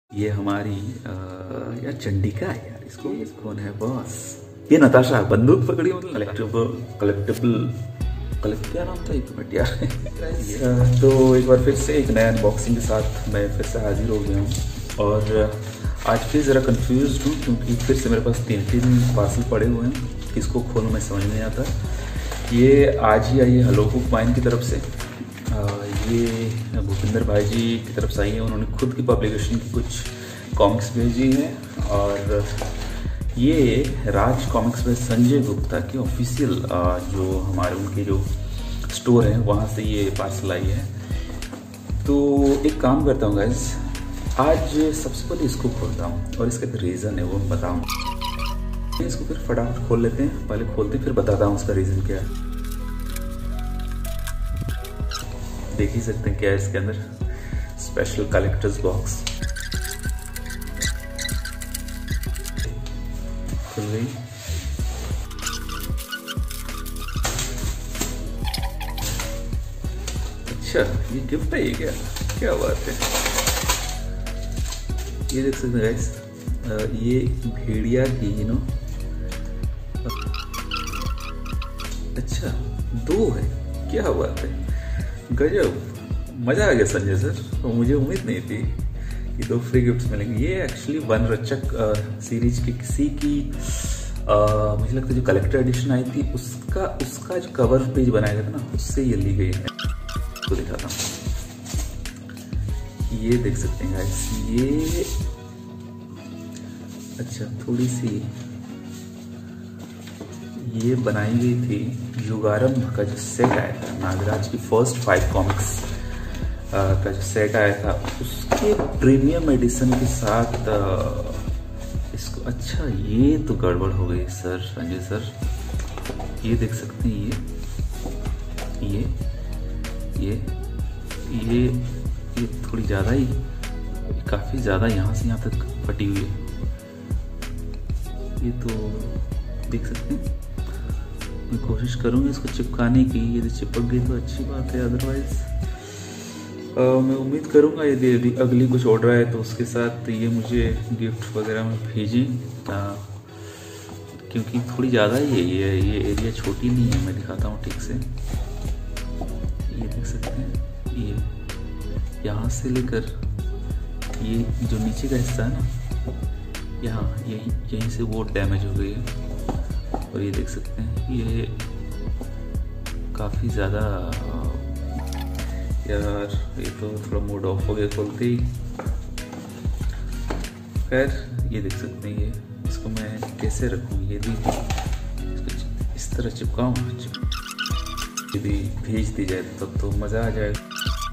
ये हमारी यार चंडिका है यार, इसको ये कौन है बॉस? ये नताशा बंदूक पकड़ी, मतलब कलेक्ट क्या नाम था इक्विपमेंट यार। तो एक बार फिर से एक नया अनबॉक्सिंग के साथ मैं फिर से हाजिर हो गया हूँ और आज फिर ज़रा कंफ्यूज हूँ क्योंकि फिर से मेरे पास तीन पार्सल पड़े हुए हैं, किसको खोलूँ मैं समझ नहीं आता। ये आज ही आई है हेलो बुक माइन की तरफ से, ये भूपिंदर भाई जी की तरफ से आई है, उन्होंने खुद की पब्लिकेशन की कुछ कॉमिक्स भेजी है और ये राज कॉमिक्स में संजय गुप्ता की ऑफिशियल जो हमारे उनके जो स्टोर है वहाँ से ये पार्सल आई है। तो एक काम करता हूँ गाइस, आज सबसे पहले इसको खोलता हूँ और इसका रीज़न है वो मैं बताऊँ। इसको फिर फटाफट खोल लेते हैं, पहले खोलते हैं फिर बताता हूँ उसका रीज़न क्या है। देख ही सकते हैं क्या है इसके अंदर, स्पेशल कलेक्टर्स बॉक्स खुल गई। अच्छा ये गिफ्ट है, ये क्या बात है। ये देख सकते हैं गाइस, ये भेड़िया की अच्छा 2 है, क्या बात है, गजब, मज़ा आ गया संजय सर। तो मुझे उम्मीद नहीं थी कि 2 फ्री गिफ्ट्स मिलेंगे। ये एक्चुअली वन रचक सीरीज की किसी की मुझे लगता है जो कलेक्टर एडिशन आई थी उसका जो कवर पेज बनाया गया था ना, उससे ये ली गई है। तो दिखाता हूँ, ये देख सकते हैं गाइस, ये अच्छा थोड़ी सी ये बनाई गई थी युगारंभ का जो सेट आया था, नागराज की फर्स्ट 5 कॉमिक्स का जो सेट आया था उसके प्रीमियम एडिशन के साथ इसको। अच्छा ये तो गड़बड़ हो गई सर, संजय सर, ये देख सकते हैं, ये थोड़ी ज़्यादा ही, काफ़ी ज़्यादा यहाँ से यहाँ तक फटी हुई है। ये तो देख सकते हैं, मैं कोशिश करूँगी इसको चिपकाने की, यदि चिपक गई तो अच्छी बात है, अदरवाइज मैं उम्मीद करूँगा यदि अगली कुछ ऑर्डर आए तो उसके साथ ये मुझे गिफ्ट वगैरह में भेजें, क्योंकि थोड़ी ज़्यादा ही है, ये एरिया छोटी नहीं है। मैं दिखाता हूँ ठीक से, ये देख सकते हैं, ये यहाँ से लेकर ये जो नीचे का हिस्सा है ना, यहाँ यहीं से वो डैमेज हो गई है और ये देख सकते हैं ये काफ़ी ज़्यादा, यार ये तो थोड़ा मूड ऑफ हो गया खोलते ही। खैर ये देख सकते हैं, ये इसको मैं कैसे रखूँ, ये भी इसको इस तरह चिपकाऊँ, यदि भेज दी जाए तब तो मज़ा आ जाएगा।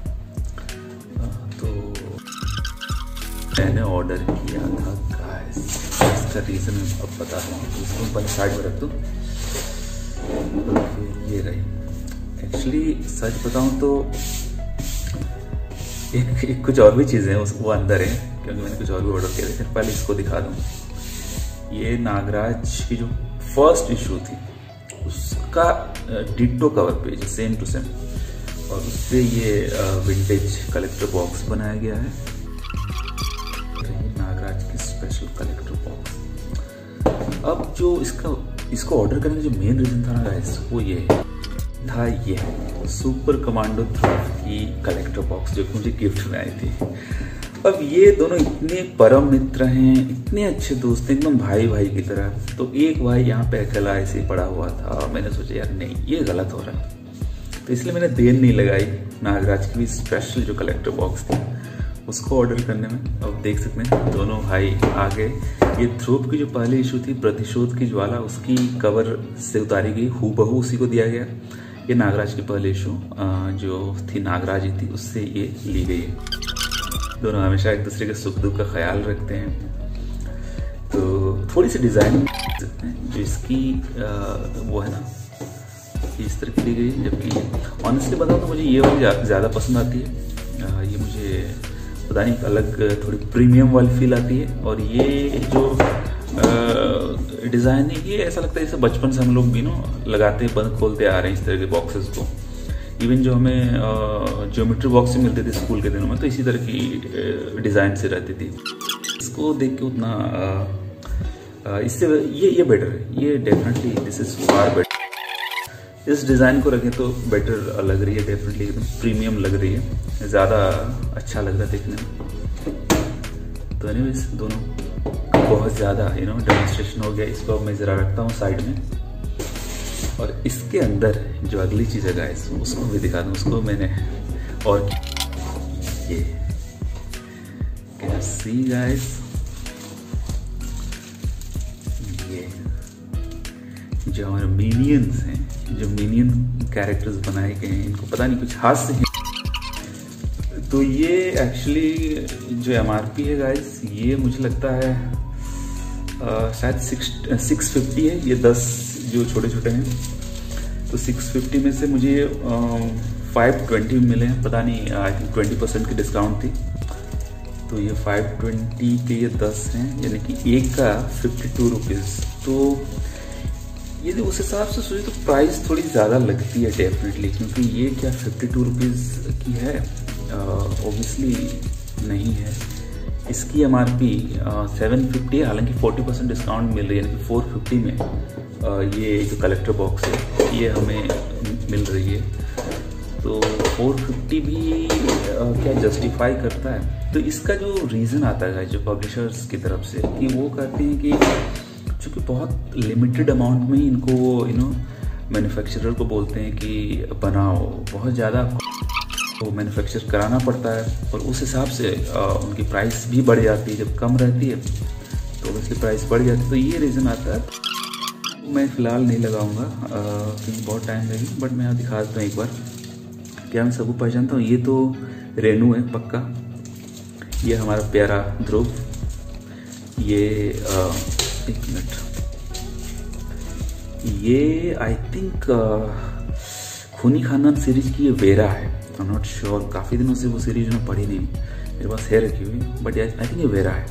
तो मैंने ऑर्डर किया था गाइस, इसका रीज़न अब बता रहा हूँ, इसको पहले साइड में रख दूँ। तो ये रही, एक्चुअली सच बताऊँ तो एक कुछ और भी चीज़ें हैं वो अंदर है, क्योंकि मैंने कुछ और भी ऑर्डर किया था। फिर पहले इसको दिखा दूँ, ये नागराज की जो फर्स्ट इशू थी उसका ditto cover page, same to same, और उससे ये विंटेज कलेक्टर बॉक्स बनाया गया है। नागराज की स्पेशल कलेक्टर बॉक्स। अब जो इसको ऑर्डर करने का जो मेन रीज़न था ना गाइस, वो ये था, ये है सुपर कमांडो थ्रोप की कलेक्टर बॉक्स जो मुझे गिफ्ट में आई थी। अब ये दोनों इतने परम मित्र हैं, इतने अच्छे दोस्त हैं, एकदम भाई भाई की तरह। तो एक भाई यहाँ पे अकेला ऐसे ही पड़ा हुआ था, मैंने सोचा यार नहीं ये गलत हो रहा है, तो इसलिए मैंने देर नहीं लगाई नागराज की भी स्पेशल जो कलेक्टर बॉक्स थी उसको ऑर्डर करने में। अब देख सकते हैं दोनों भाई आ गए। ये थ्रोप की जो पहली इशू थी प्रतिशोध की ज्वाला, उसकी कवर से उतारी गई, हूबहू उसी को दिया गया। ये नागराज की पहली इशू जो थी नागराज ही थी, उससे ये ली गई है। दोनों हमेशा एक दूसरे के सुख दुख का ख्याल रखते हैं। तो थोड़ी सी डिज़ाइन जो इसकी वो है ना, इस तरह की दी गई, जबकि ऑनेस्टली बताऊँ तो मुझे ये वाली ज़्यादा पसंद आती है। ये मुझे पता नहीं अलग थोड़ी प्रीमियम वाली फील आती है। और ये जो डिज़ाइन है ये ऐसा लगता है जैसे बचपन से हम लोग भी लगाते बंद खोलते आ रहे हैं इस तरह के बॉक्सेस को। इवन जो हमें ज्योमेट्री बॉक्स मिलते थे स्कूल के दिनों में, तो इसी तरह की डिज़ाइन से रहती थी। इसको देख के उतना इससे ये बेटर है, ये definitely this is far better. इस डिज़ाइन को रखें तो बेटर लग रही है, डेफिनेटली एकदम प्रीमियम लग रही है, ज़्यादा अच्छा लग रहा है देखने में। तो एनीवेज दोनों बहुत ज़्यादा डेमोन्स्ट्रेशन हो गया। इसको अब मैं ज़रा रखता हूँ साइड में, और इसके अंदर जो अगली चीज़ है गाइस उसको भी दिखा दूँ। उसको मैंने और ये कैन सी गाइस, ये जो हमारे मिनियंस हैं, जो मिनियन कैरेक्टर्स बनाए गए हैं, इनको पता नहीं कुछ हाथ से हैं। तो ये एक्चुअली जो MRP है गाइस, ये मुझे लगता है शायद 650 है। ये 10 जो छोटे छोटे हैं, तो 650 में से मुझे 520 मिले हैं, पता नहीं, आई थिंक 20% की डिस्काउंट थी। तो ये 520 के ये 10 हैं, यानी कि एक का 52 रुपीज़। तो ये उस हिसाब से सोचे तो प्राइस थोड़ी ज़्यादा लगती है डेफिनेटली, क्योंकि ये क्या 52 रुपीज़ की है, ऑब्वियसली नहीं है। इसकी MRP 750 है, हालांकि 40% डिस्काउंट मिल रही है, यानी कि 450 में ये जो कलेक्टर बॉक्स है ये हमें मिल रही है। तो 450 भी क्या जस्टिफाई करता है। तो इसका जो रीज़न आता है जो पब्लिशर्स की तरफ से, कि वो कहते हैं कि चूँकि बहुत लिमिटेड अमाउंट में इनको मैन्युफैक्चरर को बोलते हैं कि बनाओ, बहुत ज़्यादा वो मैन्युफैक्चर कराना पड़ता है, और उस हिसाब से उनकी प्राइस भी बढ़ जाती है। जब कम रहती है तो ऑब्वियसली प्राइस बढ़ जाती है। तो ये रीज़न आता है। मैं फ़िलहाल नहीं लगाऊंगा क्योंकि बहुत टाइम लगेगा, बट मैं दिखा देता हूँ एक बार। क्या मैं सबको पहचानता हूँ? ये तो रेनू है पक्का, ये हमारा प्यारा ध्रुव, ये एक मिनट, ये आई थिंक खूनी खानदान सीरीज की ये वेरा है, आई एम नॉट श्योर, काफ़ी दिनों से वो सीरीज में पढ़ी नहीं, मेरे पास है रखी हुई, बट आई थिंक ये वेरा है।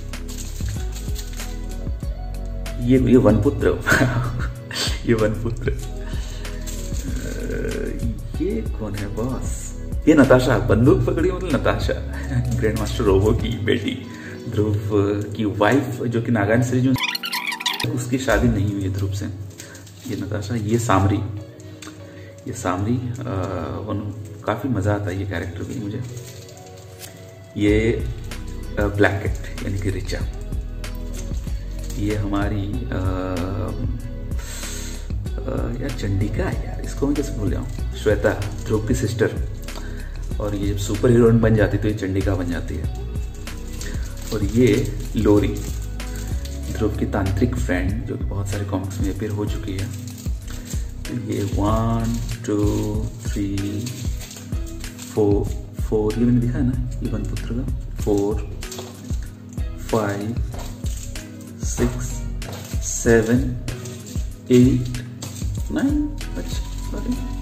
ये वनपुत्र ये वनपुत्र। ये कौन है बॉस? ये नताशा, बंदूक पकड़ी मतलब नताशा ग्रैंड मास्टर रोबो की बेटी, ध्रुव की वाइफ, जो कि नागालैंड सीरीज में उसकी शादी नहीं हुई है ध्रुव से। ये नताशा, ये सामरी, ये सामरी काफ़ी मज़ा आता है ये कैरेक्टर भी मुझे। ये ब्लैक कैट यानी कि रिचा, ये हमारी यार चंडिका है यार, इसको मैं कैसे भूल जाऊँ, श्वेता ध्रुव की सिस्टर, और ये सुपर हीरोइन बन जाती तो ये चंडिका बन जाती है। और ये लोरी, ध्रुव की तांत्रिक फ्रेंड, जो कि बहुत सारे कॉमिक्स में अपीयर हो चुकी है। तो ये 1 2 3 4 ये मैंने दिखा है ना, ये वनपुत्र का 4 5 6 7 8 9। अच्छा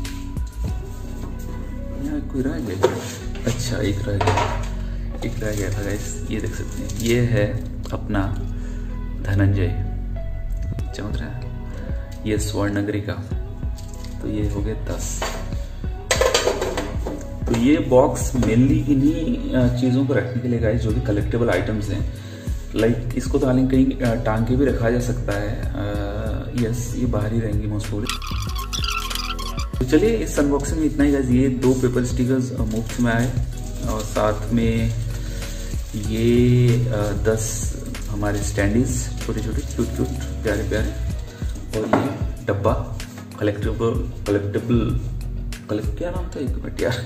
यहाँ कोई रह गया, अच्छा एक रह गया था गाइस, ये देख सकते हैं, ये है अपना धनंजय, चमक रहा है, ये स्वर्ण नगरी का। तो ये हो गए 10। तो ये बॉक्स मेनली इन्हीं चीज़ों को रखने के लिए गाइस, जो कि कलेक्टेबल आइटम्स हैं। लाइक इसको तो हालांकि कहीं टांग के भी रखा जा सकता है। यस, ये बाहर ही रहेंगी मोस्ट प्रोबेबली। तो चलिए इस अनबॉक्सिंग में इतना ही गाइस। ये 2 पेपर स्टिकर्स मुफ्त में आए, और साथ में ये 10 हमारे स्टैंडीज, छोटे छोटे क्यूट प्यारे प्यारे, और ये डब्बा कलेक्टेबल क्या नाम था, एक मिनट यार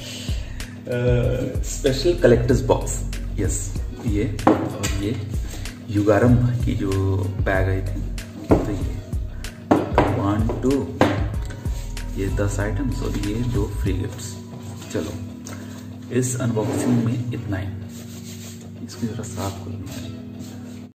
स्पेशल कलेक्टर्स बॉक्स, यस ये, और ये युगारंभ की जो बैग आई थी, तो ये 1 2 ये 10 आइटम्स, और ये 2 फ्री गिफ्ट्स। चलो इस अनबॉक्सिंग में इतना ही। इसको जरा साफ कर लूँ।